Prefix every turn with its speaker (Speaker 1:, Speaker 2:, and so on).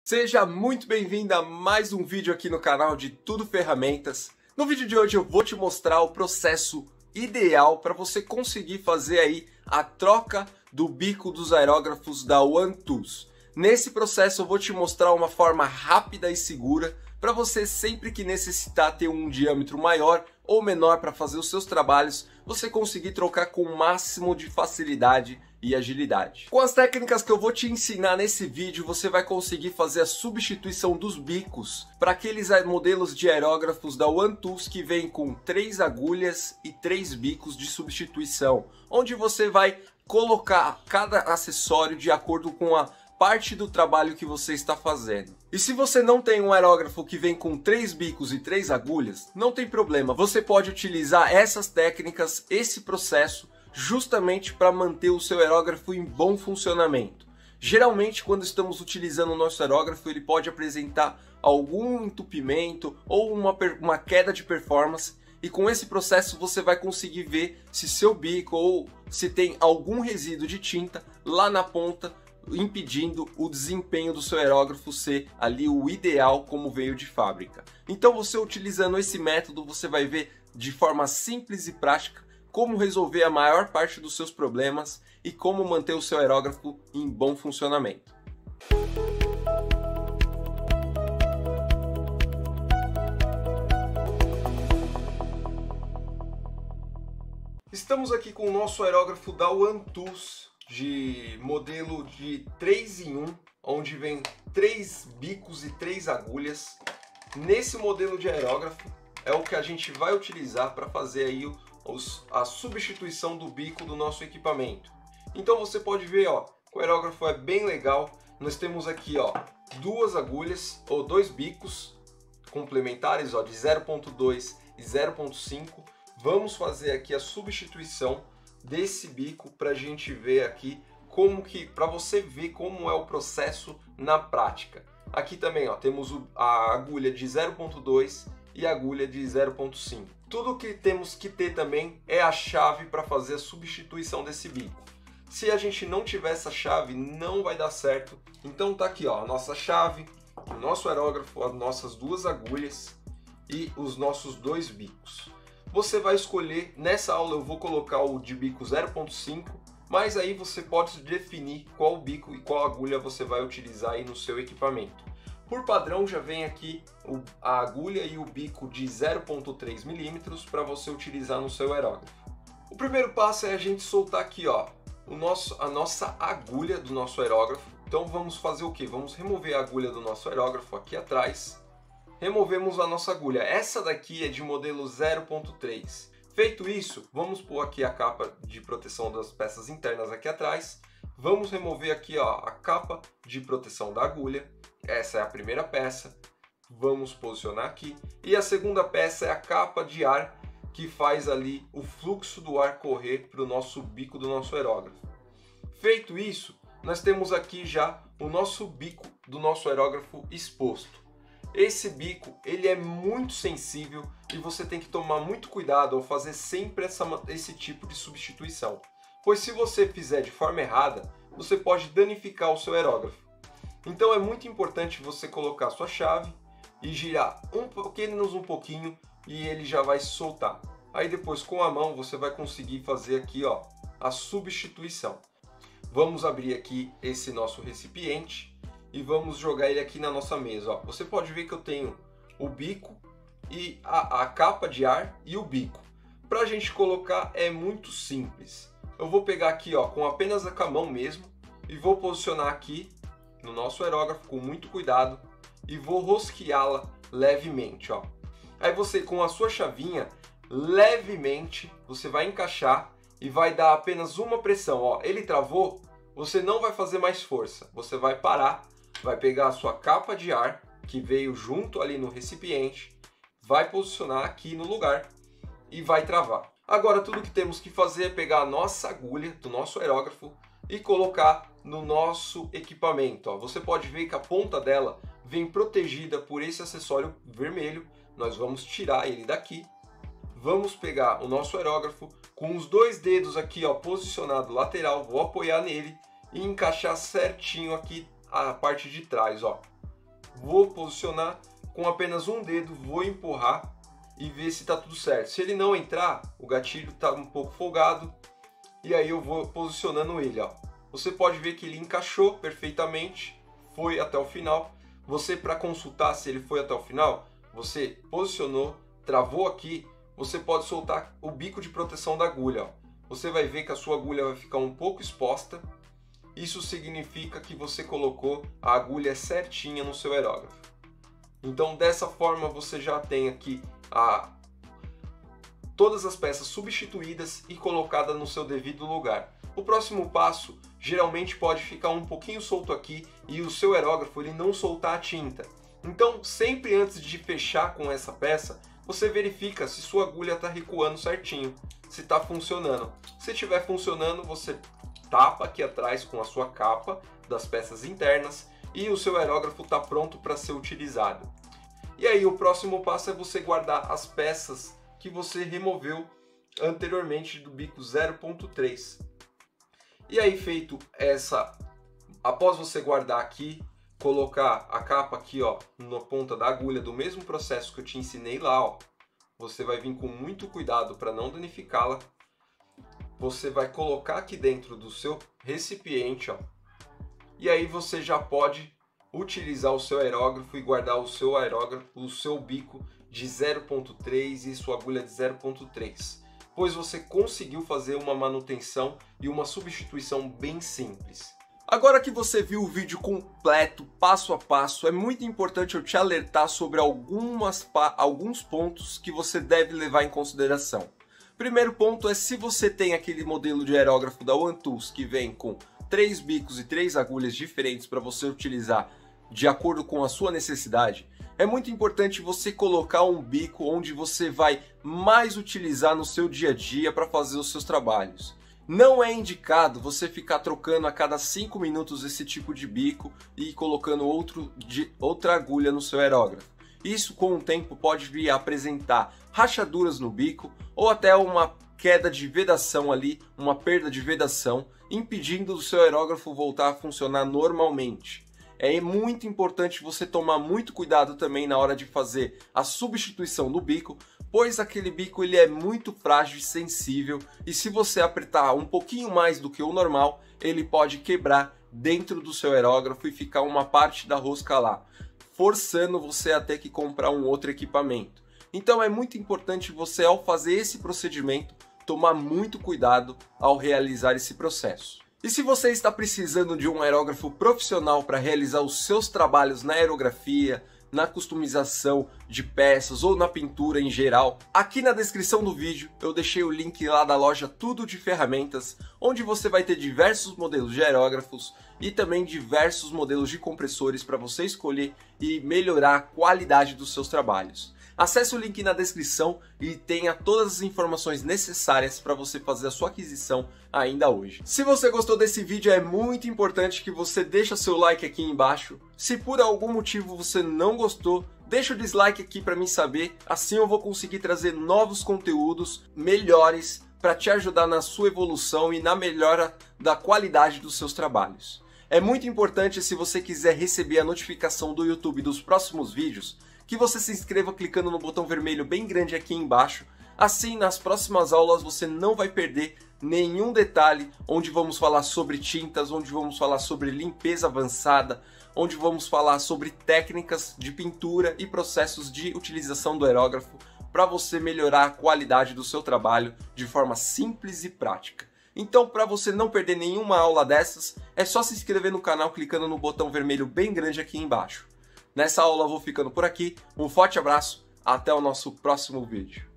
Speaker 1: Seja muito bem-vindo a mais um vídeo aqui no canal de Tudo Ferramentas. No vídeo de hoje eu vou te mostrar o processo ideal para você conseguir fazer aí a troca do bico dos aerógrafos da OneTools. Nesse processo eu vou te mostrar uma forma rápida e segura para você, sempre que necessitar ter um diâmetro maior ou menor para fazer os seus trabalhos, você conseguir trocar com o máximo de facilidade e agilidade. Com as técnicas que eu vou te ensinar nesse vídeo, você vai conseguir fazer a substituição dos bicos para aqueles modelos de aerógrafos da OneTools que vem com 3 agulhas e 3 bicos de substituição, onde você vai colocar cada acessório de acordo com a parte do trabalho que você está fazendo. E se você não tem um aerógrafo que vem com 3 bicos e 3 agulhas, não tem problema, você pode utilizar essas técnicas, esse processo, justamente para manter o seu aerógrafo em bom funcionamento. Geralmente, quando estamos utilizando o nosso aerógrafo, ele pode apresentar algum entupimento ou uma queda de performance, e com esse processo você vai conseguir ver se seu bico ou se tem algum resíduo de tinta lá na ponta, impedindo o desempenho do seu aerógrafo ser ali o ideal como veio de fábrica. Então, você utilizando esse método, você vai ver de forma simples e prática como resolver a maior parte dos seus problemas e como manter o seu aerógrafo em bom funcionamento. Estamos aqui com o nosso aerógrafo da OneTools de modelo de 3 em 1, onde vem 3 bicos e 3 agulhas. Nesse modelo de aerógrafo é o que a gente vai utilizar para fazer aí a substituição do bico do nosso equipamento. Então você pode ver, ó, o aerógrafo é bem legal. Nós temos aqui, ó, 2 agulhas ou 2 bicos complementares, ó, de 0.2 e 0.5. Vamos fazer aqui a substituição desse bico para a gente ver aqui para você ver como é o processo na prática. Aqui também, ó, temos a agulha de 0.2 e a agulha de 0.5. Tudo que temos que ter também é a chave para fazer a substituição desse bico. Se a gente não tiver essa chave, não vai dar certo. Então tá aqui, ó, a nossa chave, o nosso aerógrafo, as nossas 2 agulhas e os nossos 2 bicos. Você vai escolher, nessa aula eu vou colocar o de bico 0.5, mas aí você pode definir qual bico e qual agulha você vai utilizar aí no seu equipamento. Por padrão já vem aqui a agulha e o bico de 0.3 milímetros para você utilizar no seu aerógrafo. O primeiro passo é a gente soltar aqui, ó, a nossa agulha do nosso aerógrafo. Então vamos fazer o que? Vamos remover a agulha do nosso aerógrafo aqui atrás. Removemos a nossa agulha. Essa daqui é de modelo 0.3. Feito isso, vamos pôr aqui a capa de proteção das peças internas aqui atrás. Vamos remover aqui, ó, a capa de proteção da agulha. Essa é a primeira peça. Vamos posicionar aqui. E a segunda peça é a capa de ar que faz ali o fluxo do ar correr para o nosso bico do nosso aerógrafo. Feito isso, nós temos aqui já o nosso bico do nosso aerógrafo exposto. Esse bico, ele é muito sensível e você tem que tomar muito cuidado ao fazer sempre esse tipo de substituição. Pois se você fizer de forma errada, você pode danificar o seu aerógrafo. Então é muito importante você colocar a sua chave e girar um pouquinho e ele já vai soltar. Aí depois com a mão você vai conseguir fazer aqui, ó, a substituição. Vamos abrir aqui esse nosso recipiente e vamos jogar ele aqui na nossa mesa, ó. Você pode ver que eu tenho o bico e a capa de ar e o bico. Para a gente colocar é muito simples. Eu vou pegar aqui, ó, com apenas a mão mesmo e vou posicionar aqui no nosso aerógrafo com muito cuidado e vou rosqueá-la levemente, ó. Aí você, com a sua chavinha, levemente você vai encaixar e vai dar apenas uma pressão, ó. Ele travou, você não vai fazer mais força. Você vai parar, vai pegar a sua capa de ar que veio junto ali no recipiente, vai posicionar aqui no lugar e vai travar. Agora tudo que temos que fazer é pegar a nossa agulha do nosso aerógrafo e colocar no nosso equipamento, ó. Você pode ver que a ponta dela vem protegida por esse acessório vermelho. Nós vamos tirar ele daqui. Vamos pegar o nosso aerógrafo com os 2 dedos aqui, ó, posicionado lateral, vou apoiar nele e encaixar certinho aqui a parte de trás, ó. vou posicionar com apenas um dedo, vou empurrar e ver se está tudo certo. Se ele não entrar, o gatilho está um pouco folgado e aí eu vou posicionando ele, ó. Você pode ver que ele encaixou perfeitamente, foi até o final. Você, para consultar se ele foi até o final, você posicionou, travou aqui, você pode soltar o bico de proteção da agulha, ó. Você vai ver que a sua agulha vai ficar um pouco exposta. Isso significa que você colocou a agulha certinha no seu aerógrafo. Então, dessa forma, você já tem aqui todas as peças substituídas e colocadas no seu devido lugar. O próximo passo geralmente pode ficar um pouquinho solto aqui e o seu aerógrafo ele não soltar a tinta. Então, sempre antes de fechar com essa peça, você verifica se sua agulha está recuando certinho, se está funcionando. Se estiver funcionando, você tapa aqui atrás com a sua capa das peças internas e o seu aerógrafo está pronto para ser utilizado. E aí o próximo passo é você guardar as peças que você removeu anteriormente do bico 0.3. E aí feito após você guardar aqui, colocar a capa aqui, ó, na ponta da agulha do mesmo processo que eu te ensinei lá, ó. Você vai vir com muito cuidado para não danificá-la. Você vai colocar aqui dentro do seu recipiente, ó. E aí você já pode utilizar o seu aerógrafo e guardar o seu aerógrafo, o seu bico de 0.3 e sua agulha de 0.3. Pois você conseguiu fazer uma manutenção e uma substituição bem simples. Agora que você viu o vídeo completo, passo a passo, é muito importante eu te alertar sobre alguns pontos que você deve levar em consideração. Primeiro ponto é se você tem aquele modelo de aerógrafo da OneTools que vem com 3 bicos e 3 agulhas diferentes para você utilizar de acordo com a sua necessidade, é muito importante você colocar um bico onde você vai mais utilizar no seu dia a dia para fazer os seus trabalhos. Não é indicado você ficar trocando a cada 5 minutos esse tipo de bico e colocando outra agulha no seu aerógrafo. Isso com o tempo pode vir a apresentar rachaduras no bico ou até uma queda de vedação ali, uma perda de vedação, impedindo o seu aerógrafo voltar a funcionar normalmente. É muito importante você tomar muito cuidado também na hora de fazer a substituição do bico, pois aquele bico ele é muito frágil e sensível e se você apertar um pouquinho mais do que o normal, ele pode quebrar dentro do seu aerógrafo e ficar uma parte da rosca lá, forçando você a ter que comprar um outro equipamento. Então é muito importante você, ao fazer esse procedimento, tomar muito cuidado ao realizar esse processo. E se você está precisando de um aerógrafo profissional para realizar os seus trabalhos na aerografia, na customização de peças ou na pintura em geral, aqui na descrição do vídeo eu deixei o link lá da loja Tudo de Ferramentas, onde você vai ter diversos modelos de aerógrafos e também diversos modelos de compressores para você escolher e melhorar a qualidade dos seus trabalhos. Acesse o link na descrição e tenha todas as informações necessárias para você fazer a sua aquisição ainda hoje. Se você gostou desse vídeo, é muito importante que você deixe seu like aqui embaixo. Se por algum motivo você não gostou, deixa o dislike aqui para mim saber, assim eu vou conseguir trazer novos conteúdos melhores para te ajudar na sua evolução e na melhora da qualidade dos seus trabalhos. É muito importante, se você quiser receber a notificação do YouTube dos próximos vídeos, que você se inscreva clicando no botão vermelho bem grande aqui embaixo. Assim, nas próximas aulas você não vai perder nenhum detalhe, onde vamos falar sobre tintas, onde vamos falar sobre limpeza avançada, onde vamos falar sobre técnicas de pintura e processos de utilização do aerógrafo para você melhorar a qualidade do seu trabalho de forma simples e prática. Então, para você não perder nenhuma aula dessas, é só se inscrever no canal clicando no botão vermelho bem grande aqui embaixo. Nessa aula eu vou ficando por aqui, um forte abraço, até o nosso próximo vídeo.